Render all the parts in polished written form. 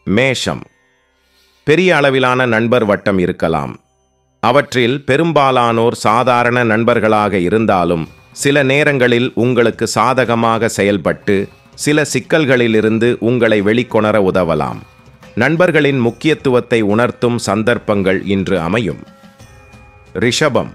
மேஷம். பெரிய அளவிலான நண்பர் வட்டம் இருக்கலாம். அவற்றில் பெரும்பாலானோர் சாதாரண நண்பர்களாக இருந்தாலும் சில நேரங்களில் உங்களுக்கு சாதகமாக செயல்பட்டு சில சிக்கல்களிலிருந்து உங்களை வெளிக்கொணர உதவலாம். நண்பர்களின் முக்கியத்துவத்தை உணர்த்தும் சந்தர்ப்பங்கள் இன்று அமையும். ரிஷபம்.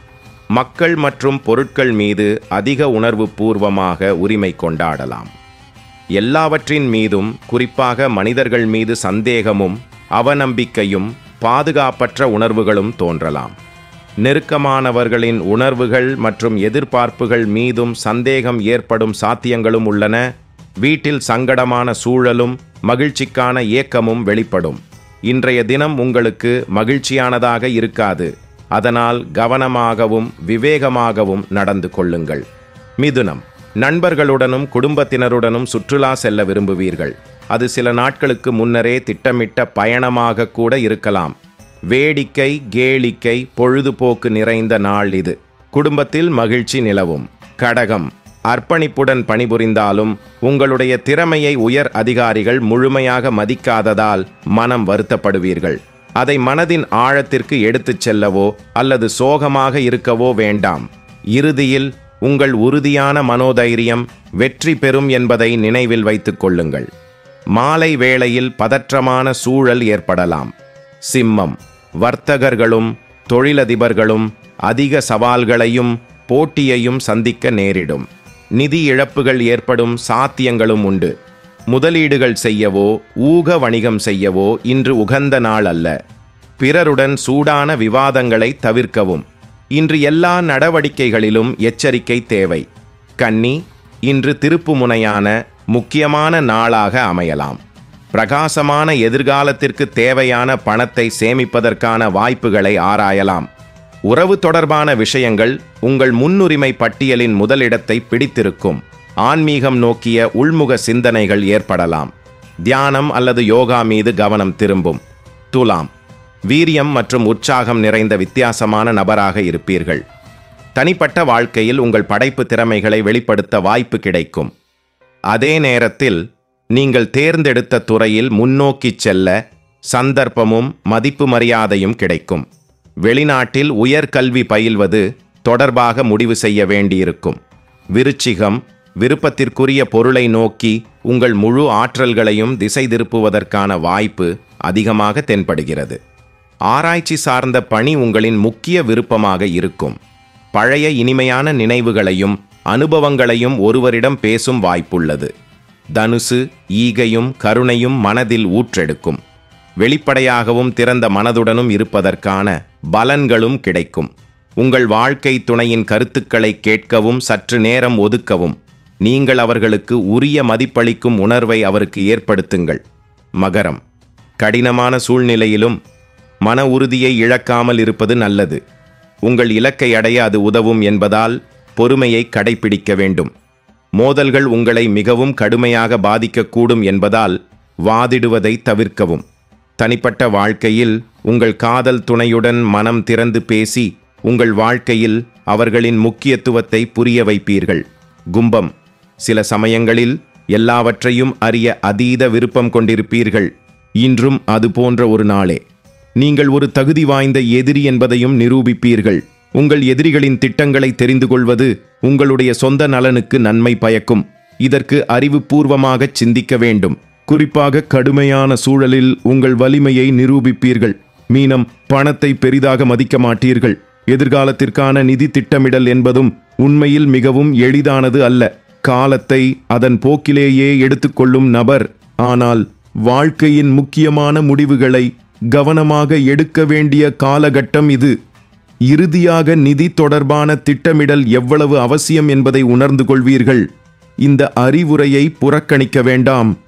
மக்கள் மற்றும் பொருட்கள் மீது அதிக உணர்வு பூர்வமாக உரிமை கொண்டாடலாம். எல்லாவற்றின் மீதும், குறிப்பாக மனிதர்கள் மீது சந்தேகமும் அவநம்பிக்கையும் பாதுகாப்பற்ற உணர்வுகளும் தோன்றலாம். நெருக்கமானவர்களின் உணர்வுகள் மற்றும் எதிர்பார்ப்புகள் மீதும் சந்தேகம் ஏற்படும் சாத்தியங்களும் உள்ளன. வீட்டில் சங்கடமான சூழலும் மகிழ்ச்சிக்கான ஏக்கமும் வெளிப்படும். இன்றைய தினம் உங்களுக்கு மகிழ்ச்சியானதாக இருக்காது. அதனால் கவனமாகவும் விவேகமாகவும் நடந்து கொள்ளுங்கள். மிதுனம். நண்பர்களுடனும் குடும்பத்தினருடனும் சுற்றுலா செல்ல விரும்புவீர்கள். அது சில நாட்களுக்கு முன்னரே திட்டமிட்ட பயணமாக கூட இருக்கலாம். வேடிக்கை, கேளிக்கை, பொழுதுபோக்கு நிறைந்த நாள் இது. குடும்பத்தில் மகிழ்ச்சி நிலவும். கடகம். அர்ப்பணிப்புடன் பணிபுரிந்தாலும் உங்களுடைய திறமையை உயர் அதிகாரிகள் முழுமையாக மதிக்காததால் மனம் வருத்தப்படுவீர்கள். அதை மனதின் ஆழத்திற்கு எடுத்துச் செல்லவோ அல்லது சோகமாக இருக்கவோ வேண்டாம். இறுதியில் உங்கள் உறுதியான மனோதைரியம் வெற்றி பெறும் என்பதை நினைவில் வைத்துக் கொள்ளுங்கள். மாலை வேளையில் பதற்றமான சூழல் ஏற்படலாம். சிம்மம். வர்த்தகர்களும் தொழிலதிபர்களும் அதிக சவால்களையும் போட்டியையும் சந்திக்க நேரிடும். நிதி இழப்புகள் ஏற்படும் சாத்தியங்களும் உண்டு. முதலீடுகள் செய்யவோ ஊக வணிகம் செய்யவோ இன்று உகந்த நாள் அல்ல. பிறருடன் சூடான விவாதங்களை தவிர்க்கவும். இன்று எல்லா நடவடிக்கைகளிலும் எச்சரிக்கை தேவை. கன்னி. இன்று திருப்புமுனையான முக்கியமான நாளாக அமையலாம். பிரகாசமான எதிர்காலத்திற்கு தேவையான பணத்தை சேமிப்பதற்கான வாய்ப்புகளை ஆராயலாம். உறவு தொடர்பான விஷயங்கள் உங்கள் முன்னுரிமை பட்டியலின் முதலிடத்தை பிடித்திருக்கும். ஆன்மீகம் நோக்கிய உள்முக சிந்தனைகள் ஏற்படலாம். தியானம் அல்லது யோகா மீது கவனம் திரும்பும். துலாம். வீரியம் மற்றும் உற்சாகம் நிறைந்த வித்தியாசமான நபராக இருப்பீர்கள். தனிப்பட்ட வாழ்க்கையில் உங்கள் படைப்பு திறமைகளை வெளிப்படுத்த வாய்ப்பு கிடைக்கும். அதே நேரத்தில் நீங்கள் தேர்ந்தெடுத்த துறையில் முன்னோக்கிச் செல்ல சந்தர்ப்பமும் மதிப்பு மரியாதையும் கிடைக்கும். வெளிநாட்டில் உயர்கல்வி பயில்வது தொடர்பாக முடிவு செய்ய வேண்டியிருக்கும். விருச்சிகம். விருப்பத்திற்குரிய பொருளை நோக்கி உங்கள் முழு ஆற்றல்களையும் திசை திருப்புவதற்கான வாய்ப்பு அதிகமாக தென்படுகிறது. ஆராய்ச்சி சார்ந்த பணி உங்களின் முக்கிய விருப்பமாக இருக்கும். பழைய இனிமையான நினைவுகளையும் அனுபவங்களையும் ஒருவரிடம் பேசும் வாய்ப்புள்ளது. தனுசு. ஈகையும் கருணையும் மனதில் ஊற்றெடுக்கும். வெளிப்படையாகவும் திறந்த மனதுடனும் இருப்பதற்கான பலன்களும் கிடைக்கும். உங்கள் வாழ்க்கை துணையின் கருத்துக்களை கேட்கவும் சற்று நேரம் ஒதுக்கவும். நீங்கள் அவர்களுக்கு உரிய மதிப்பளிக்கும் உணர்வை அவருக்கு ஏற்படுத்துங்கள். மகரம். கடினமான சூழ்நிலையிலும் மன உறுதியை இழக்காமல் இருப்பது நல்லது. உங்கள் இலக்கை அடைய அது உதவும் என்பதால் பொறுமையை கடைபிடிக்க வேண்டும். மோதல்கள் உங்களை மிகவும் கடுமையாக பாதிக்கக்கூடும் என்பதால் வாதிடுவதை தவிர்க்கவும். தனிப்பட்ட வாழ்க்கையில் உங்கள் காதல் துணையுடன் மனம் திறந்து பேசி உங்கள் வாழ்க்கையில் அவர்களின் முக்கியத்துவத்தை புரிய வைப்பீர்கள். கும்பம். சில சமயங்களில் எல்லாவற்றையும் அறிய அதீத விருப்பம் கொண்டிருப்பீர்கள். இன்றும் அது போன்ற ஒரு நாளே. நீங்கள் ஒரு தகுதி வாய்ந்த எதிரி என்பதையும் நிரூபிப்பீர்கள். உங்கள் எதிரிகளின் திட்டங்களை தெரிந்து கொள்வது உங்களுடைய சொந்த நலனுக்கு நன்மை பயக்கும். இதற்கு அறிவுபூர்வமாக சிந்திக்க வேண்டும். குறிப்பாக கடுமையான சூழலில் உங்கள் வலிமையை நிரூபிப்பீர்கள். மீனம். பணத்தை பெரிதாக மதிக்க மாட்டீர்கள். எதிர்காலத்திற்கான நிதி திட்டமிடல் என்பதும் உண்மையில் மிகவும் எளிதானது அல்ல. காலத்தை அதன் போக்கிலேயே எடுத்துக்கொள்ளும் நபர். ஆனால் வாழ்க்கையின் முக்கியமான முடிவுகளை கவனமாக எடுக்க வேண்டிய காலகட்டம் இது. இறுதியாக நிதி தொடர்பான திட்டமிடல் எவ்வளவு அவசியம் என்பதை உணர்ந்து கொள்வீர்கள். இந்த அறிவுரையை புறக்கணிக்க வேண்டாம்.